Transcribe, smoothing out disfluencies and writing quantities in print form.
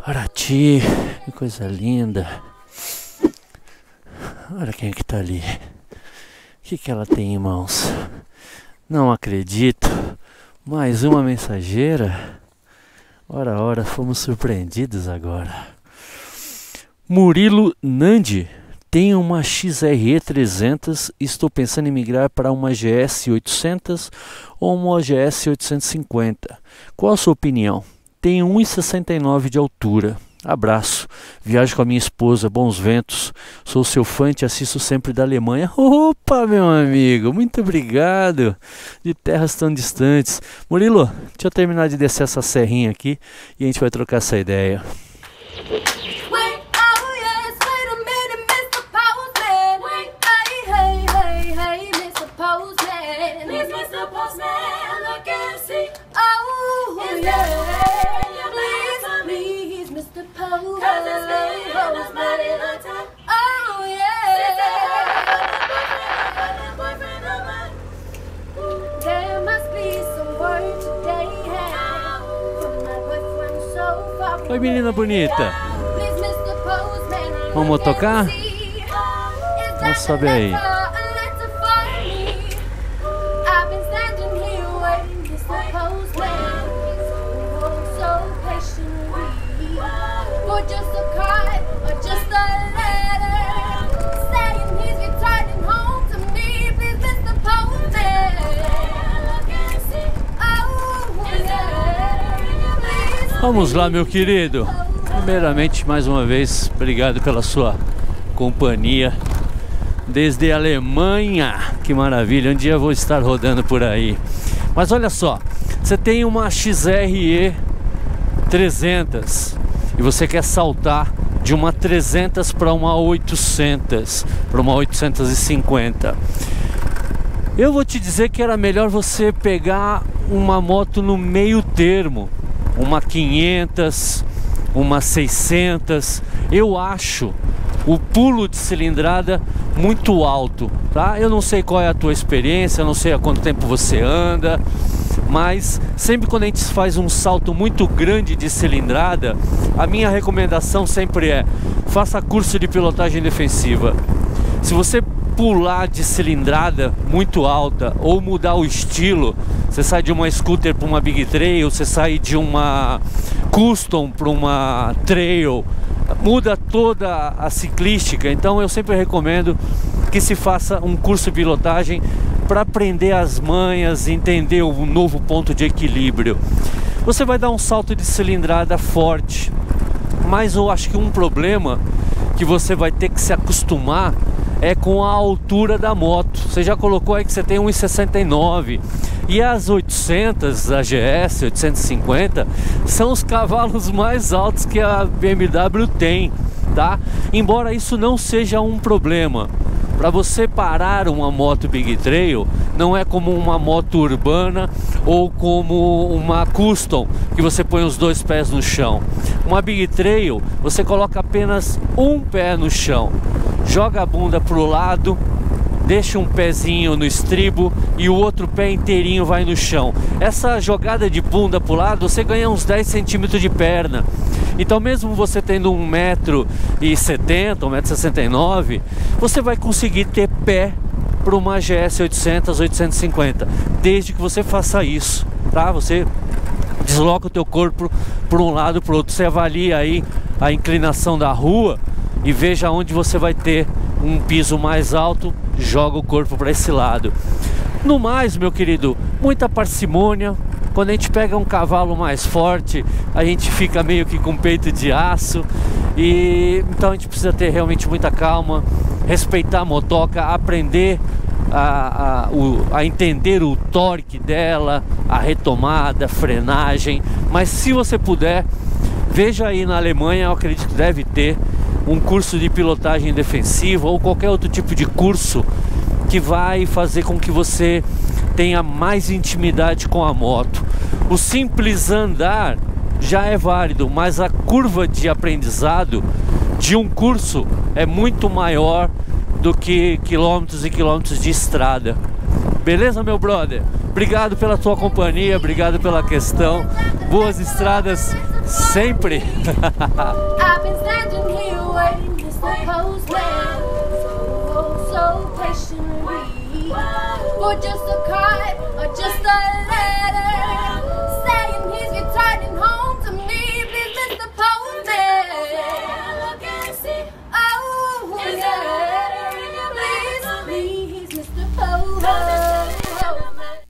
Paraty, que coisa linda. Olha quem é que tá ali. O que ela tem em mãos? Não acredito. Mais uma mensageira. Ora, fomos surpreendidos agora. Murilo Nandi. Tenho uma XRE 300 e estou pensando em migrar para uma GS 800 ou uma GS 850. Qual a sua opinião? Tenho 1,69 de altura. Abraço. Viajo com a minha esposa. Bons ventos. Sou seu fã e te assisto sempre da Alemanha. Opa, meu amigo. Muito obrigado. De terras tão distantes. Murilo, deixa eu terminar de descer essa serrinha aqui e a gente vai trocar essa ideia. Oi, menina bonita. Vamos tocar? Então sobe aí. Vamos lá, meu querido. Primeiramente, mais uma vez, obrigado pela sua companhia desde a Alemanha. Que maravilha, um dia eu vou estar rodando por aí. Mas olha só, você tem uma XRE 300 e você quer saltar de uma 300 para uma 800, para uma 850. Eu vou te dizer que era melhor você pegar uma moto no meio termo. Uma 500, uma 600. Eu acho o pulo de cilindrada muito alto, tá? Eu não sei qual é a tua experiência, eu não sei há quanto tempo você anda, mas sempre quando a gente faz um salto muito grande de cilindrada, a minha recomendação sempre é: faça curso de pilotagem defensiva. Se você pular de cilindrada muito alta ou mudar o estilo, você sai de uma scooter para uma big trail, você sai de uma custom para uma trail, muda toda a ciclística. Então eu sempre recomendo que se faça um curso de pilotagem para aprender as manhas, entender o novo ponto de equilíbrio. Você vai dar um salto de cilindrada forte, mas eu acho que um problema que você vai ter que se acostumar é com a altura da moto. Você já colocou aí que você tem 1,69 e as 800, a GS 850 são os cavalos mais altos que a BMW tem, tá? Embora isso não seja um problema. Para você parar uma moto Big Trail, não é como uma moto urbana ou como uma custom, que você põe os dois pés no chão. Uma Big Trail, você coloca apenas um pé no chão, joga a bunda pro lado, deixa um pezinho no estribo e o outro pé inteirinho vai no chão. Essa jogada de bunda pro lado, você ganha uns 10 centímetros de perna. Então mesmo você tendo 1,70 m, 1,69 m, você vai conseguir ter pé para uma GS 800, 850, desde que você faça isso, tá? Você desloca o teu corpo por um lado para o outro, você avalia aí a inclinação da rua e veja onde você vai ter um piso mais alto, joga o corpo para esse lado. No mais, meu querido, muita parcimônia. Quando a gente pega um cavalo mais forte, a gente fica meio que com peito de aço, e então a gente precisa ter realmente muita calma, respeitar a motoca, aprender a entender o torque dela, a retomada, a frenagem. Mas se você puder, veja aí na Alemanha, eu acredito que deve ter um curso de pilotagem defensiva ou qualquer outro tipo de curso que vai fazer com que você tenha mais intimidade com a moto. O simples andar já é válido, mas a curva de aprendizado de um curso é muito maior do que quilômetros e quilômetros de estrada. Beleza, meu brother? Obrigado pela tua companhia, obrigado pela questão. Boas estradas Sempre. I've been standing here waiting just the postman so patiently for just a card or just a letter.